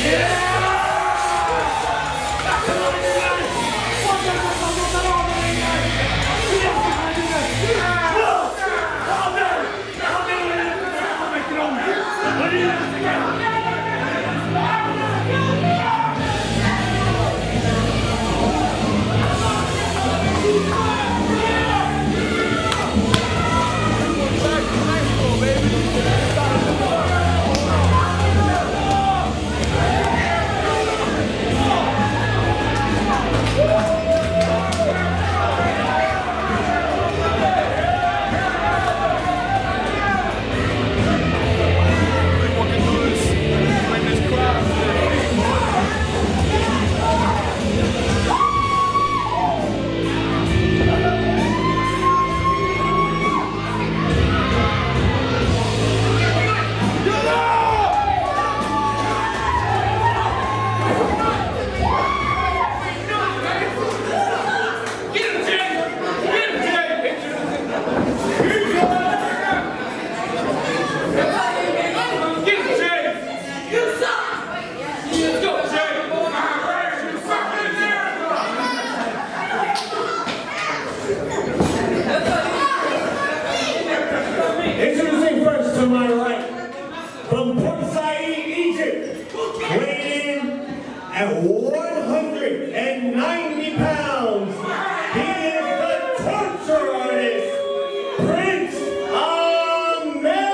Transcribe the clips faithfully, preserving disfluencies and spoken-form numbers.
Introducing first to my right, from Port Said, Egypt, weighing in at one hundred ninety pounds, he is the torture artist, Prince Ahmed!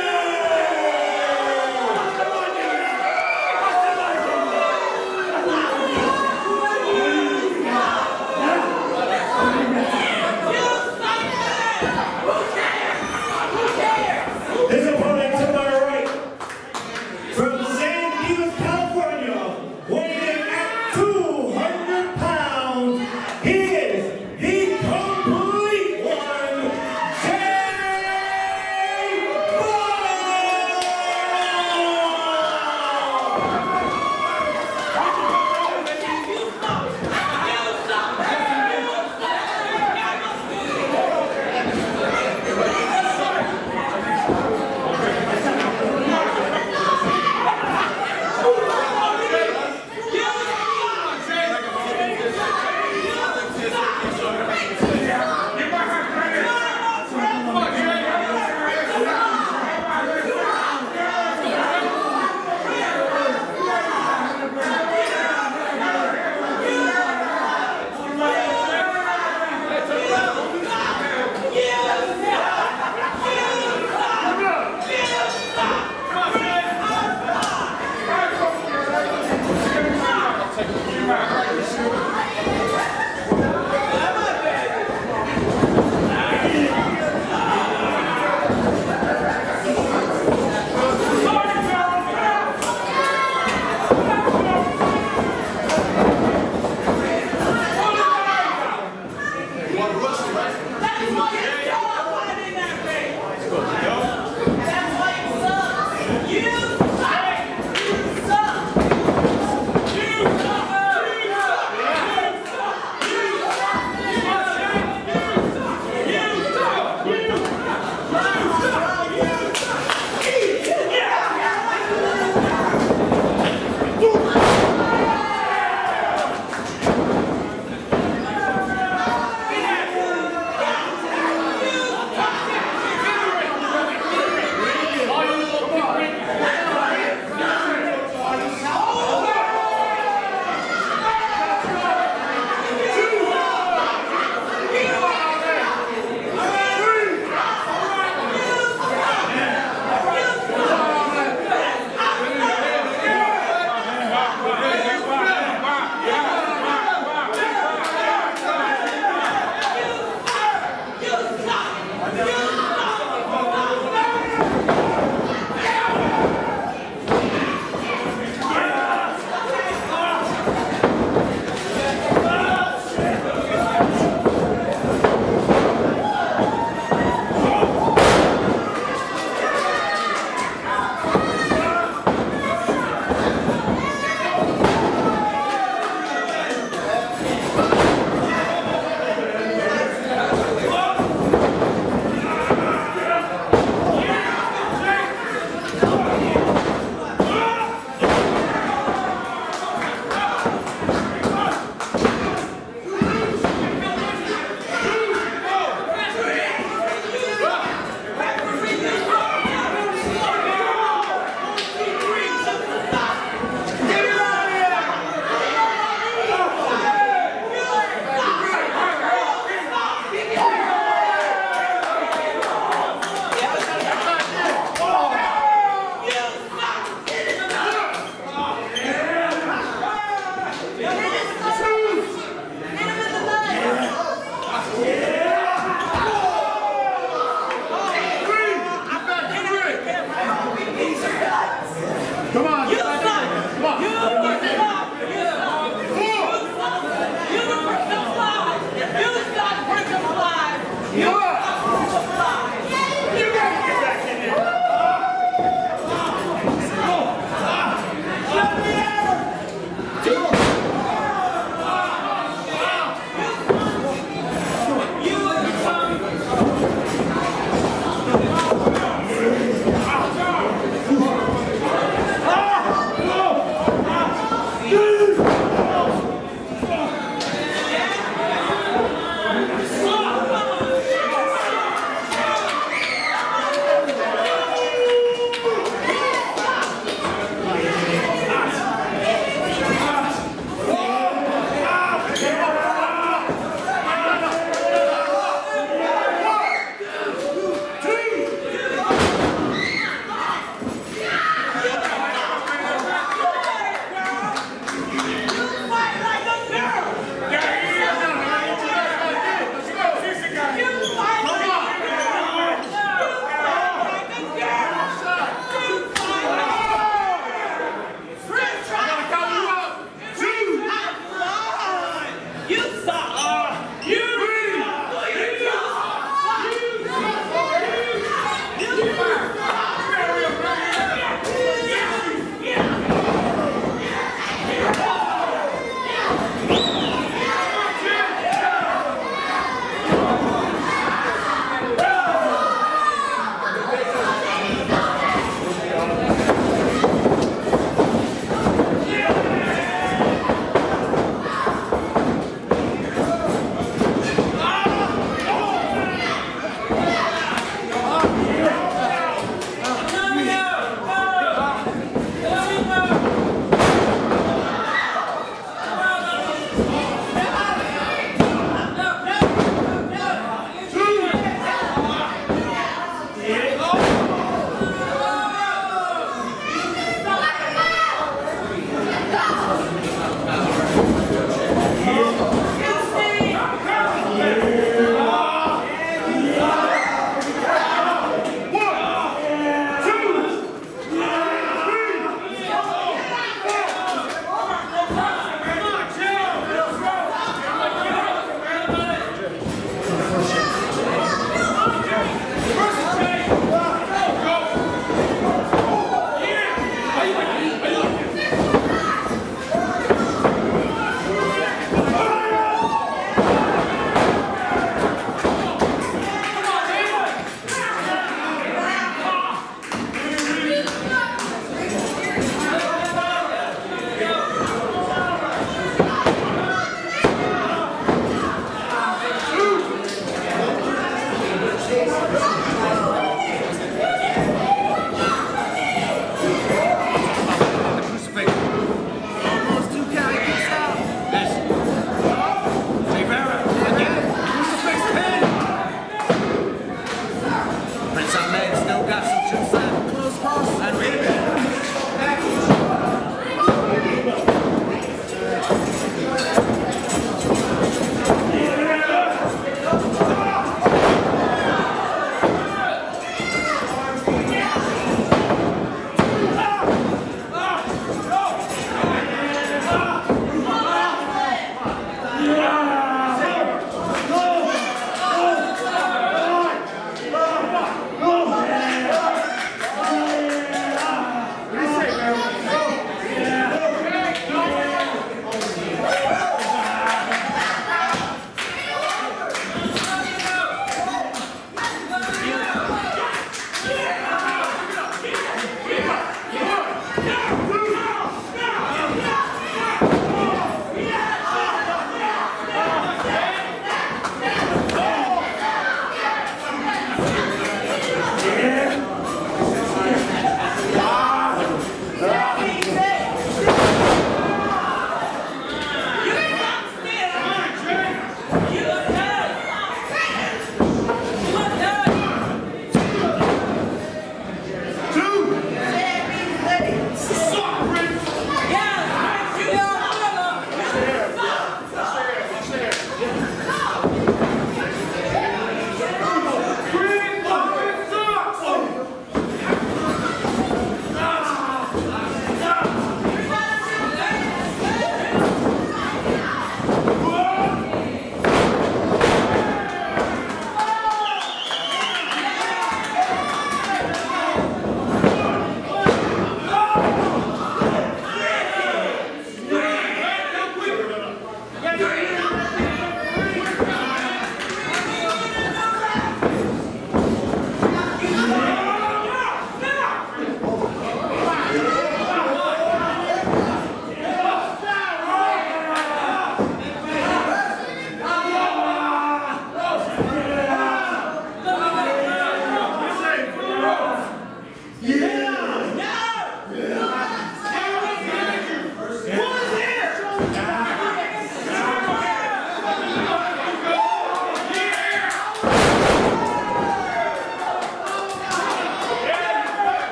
His opponent to my right, from San Diego, California, weighing in at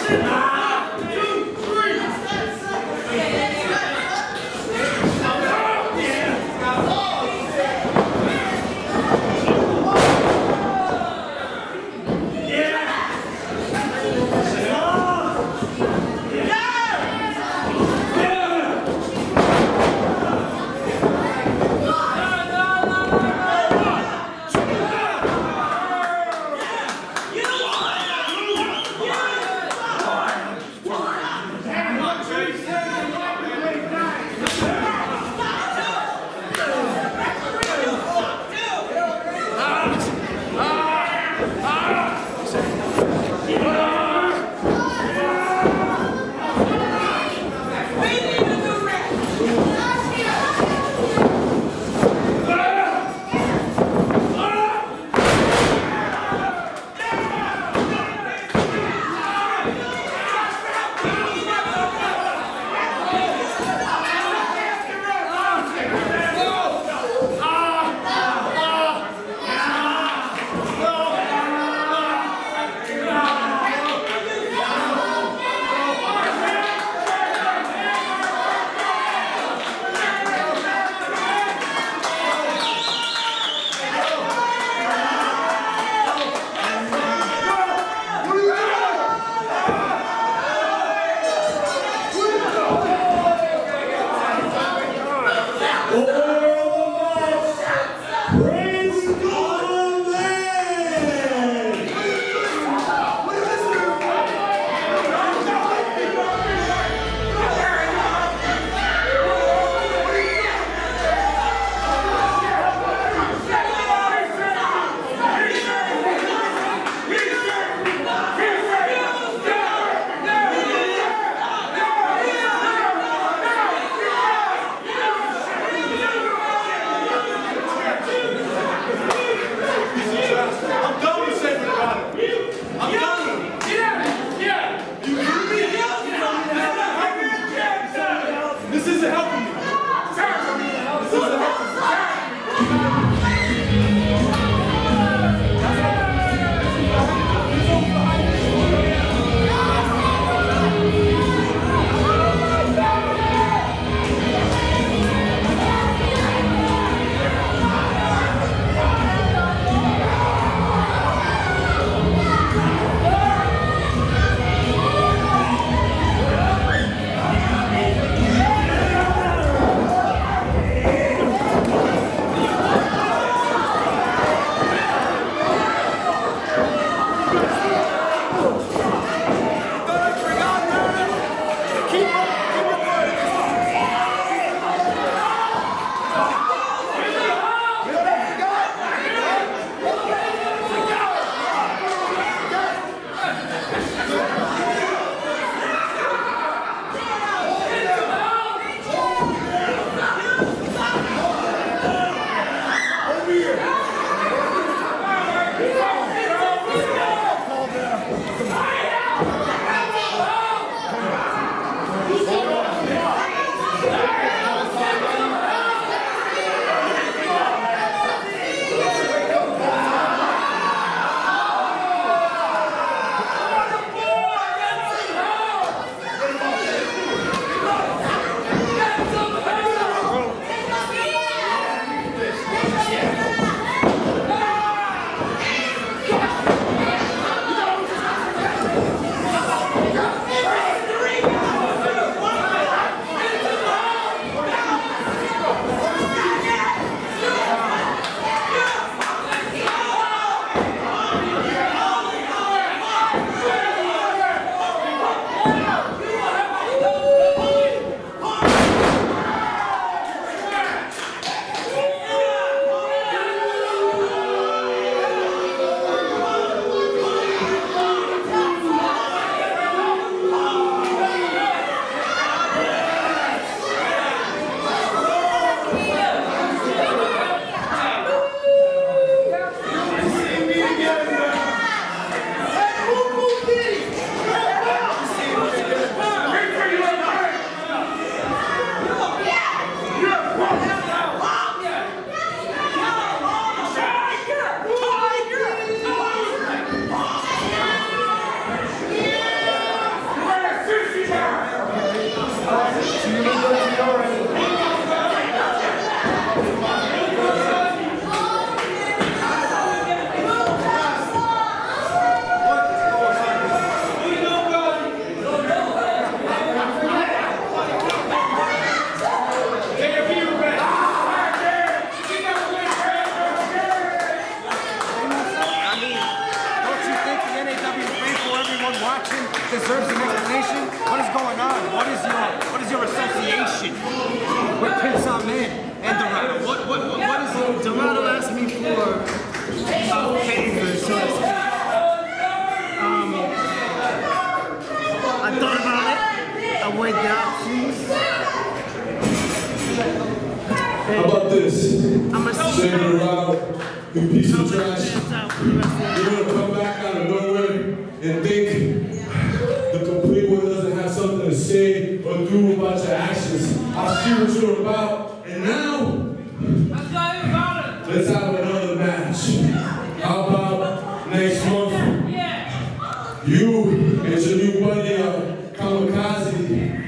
Yeah! deserves an explanation. What is going on? What is your what is your association with Prince Ahmed and Dorado? What what what, what is it? Dorado asked me for a favor, so to speak. Um, I thought about it. I weighed the options. How about this? I'm a Say Dorado, you piece of trash. You're You're gonna come back out of nowhere and think the complete one doesn't have something to say or do about your actions. I see what you're about, and now let's have another match. How about next month? You and your new buddy, uh, Kamikaze,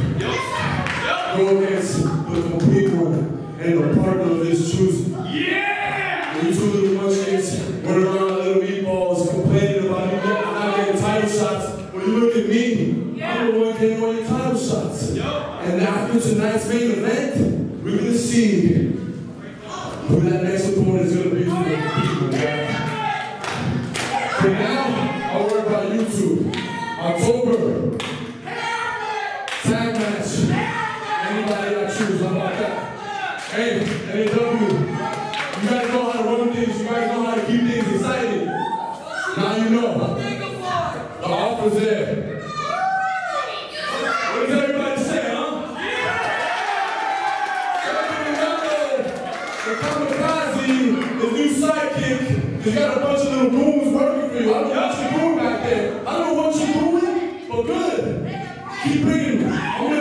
go against the complete one and the partner of his choosing. Yeah! You two little munchkins went around like little meatballs complaining about you not getting title shots. When you look at me, yeah. I'm the one getting all your title shots. Yep. And after tonight's main event, we're gonna see who that next opponent is gonna be for the people. Yeah. For now, I'll worry about you two. October, tag match. Anybody I choose, how about that? Hey, N A W, you guys know how to run things, you guys know how to keep things exciting. Now you know. The offer's there. What does everybody say, huh? The Kamikaze, the new sidekick, he's got a bunch of little goons working for you. I don't know what you're doing back there. I don't know what you're doing, but good. Keep bringing me.